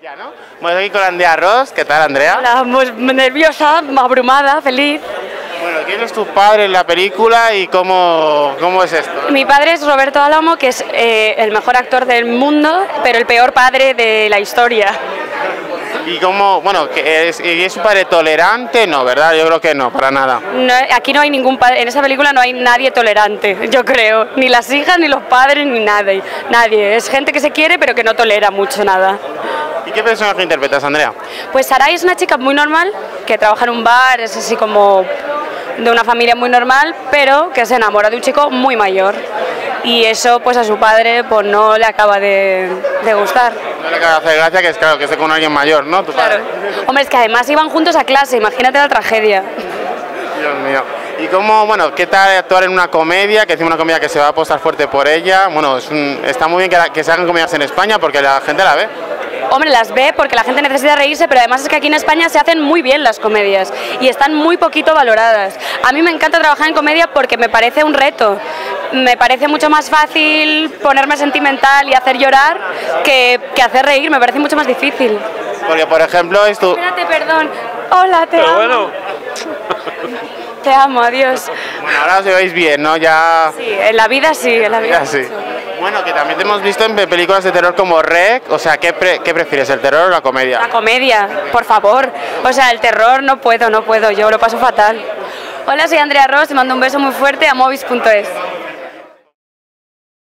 ¿no? Bueno, aquí con Andrea Ros. ¿Qué tal, Andrea? Hola, pues nerviosa, abrumada, feliz. Bueno, ¿quién es tu padre en la película y cómo es esto? Mi padre es Roberto Álamo, que es el mejor actor del mundo, pero el peor padre de la historia. Y cómo, bueno, ¿es un padre tolerante? No, ¿verdad? Yo creo que no, para nada. No, aquí no hay ningún padre, en esa película no hay nadie tolerante, yo creo. Ni las hijas, ni los padres, ni nadie. Nadie. Es gente que se quiere, pero que no tolera mucho nada. ¿Y qué personaje interpretas, Andrea? Pues Sarai es una chica muy normal, que trabaja en un bar, es así como de una familia muy normal, pero que se enamora de un chico muy mayor. Y eso pues a su padre pues no le acaba de gustar. No le acaba de hacer gracia que es claro que esté con alguien mayor, ¿no? Claro. Hombre, es que además iban juntos a clase, imagínate la tragedia. Dios mío. ¿Y cómo, bueno, qué tal actuar en una comedia, que es una comedia que se va a apostar fuerte por ella? Bueno, está muy bien que se hagan comedias en España porque la gente la ve. Hombre, las ve porque la gente necesita reírse, pero además es que aquí en España se hacen muy bien las comedias y están muy poquito valoradas. A mí me encanta trabajar en comedia porque me parece un reto. Me parece mucho más fácil ponerme sentimental y hacer llorar que hacer reír, me parece mucho más difícil. Porque, por ejemplo, esto... Espérate, perdón. Hola, te amo. Bueno. Te amo, adiós. Bueno, ahora os veis bien, ¿no? Ya... Sí, en la vida sí, en la vida sí. Bueno, que también te hemos visto en películas de terror como REC, o sea, ¿qué prefieres, el terror o la comedia? La comedia, por favor. O sea, el terror no puedo, yo lo paso fatal. Hola, soy Andrea Ros, te mando un beso muy fuerte a movis.es.